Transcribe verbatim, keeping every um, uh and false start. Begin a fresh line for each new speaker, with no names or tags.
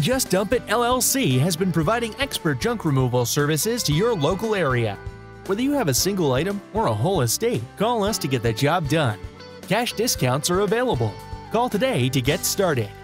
Just Dump It L L C has been providing expert junk removal services to your local area. Whether you have a single item or a whole estate, call us to get the job done. Cash discounts are available. Call today to get started.